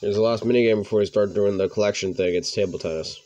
There's the last minigame before we start doing the collection thing. It's table tennis.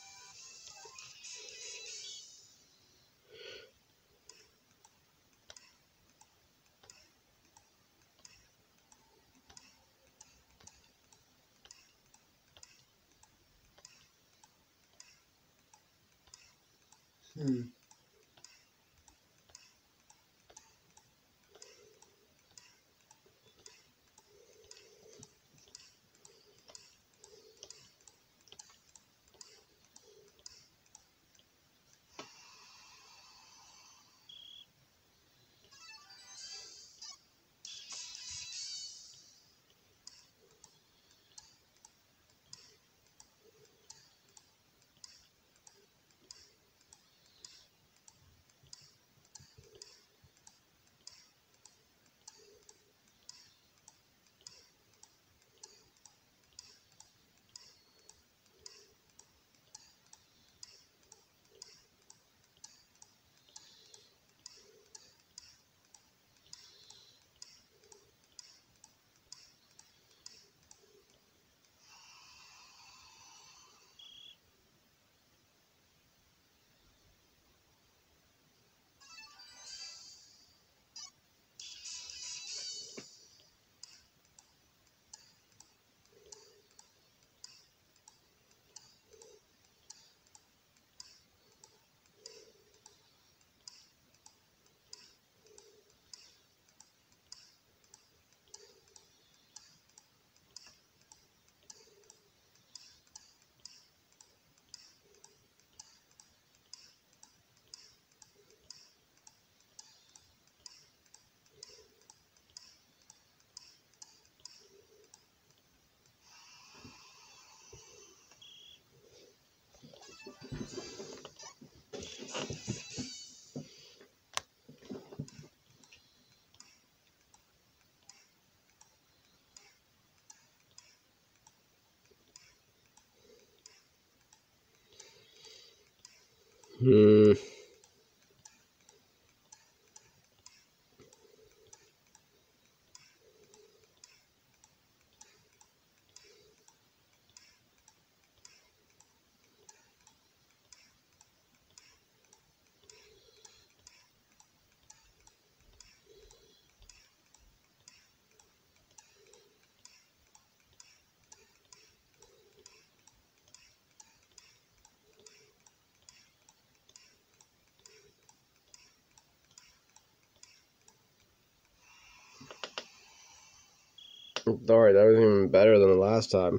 Alright, that was even better than the last time.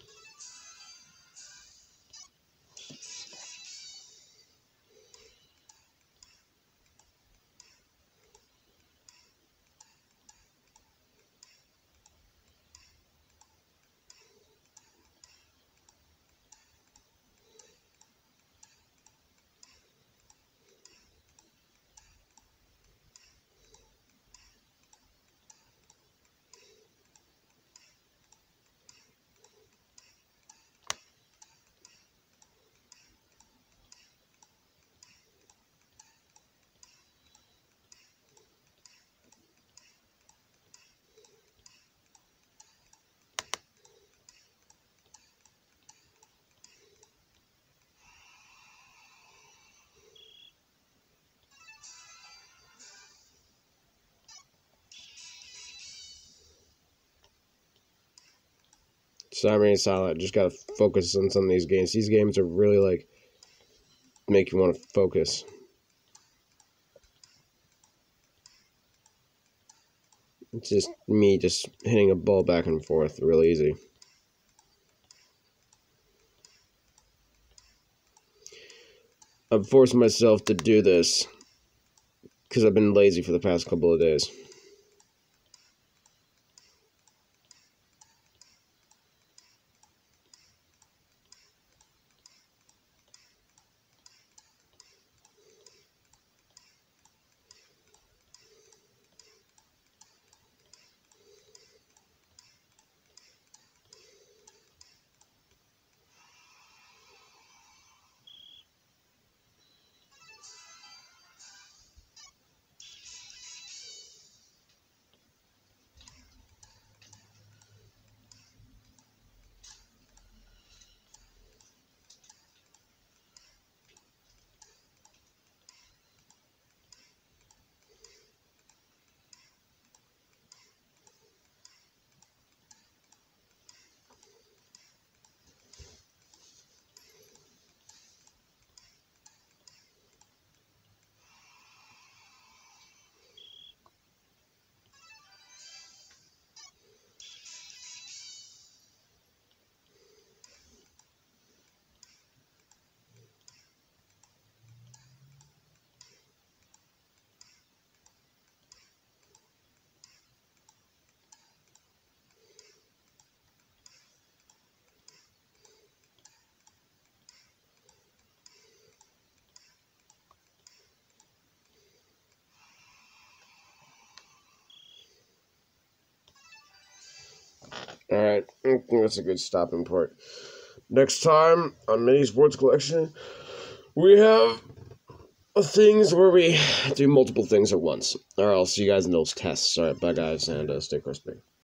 It's not really silent. Just gotta focus on some of these games. These games are really like make you want to focus. It's just me just hitting a ball back and forth real easy. I'm forcing myself to do this because I've been lazy for the past couple of days. Alright, I think that's a good stopping point. Next time on Mini Sports Collection, we have things where we do multiple things at once. Alright, I'll see you guys in those tests. Alright, bye guys, and stay crispy.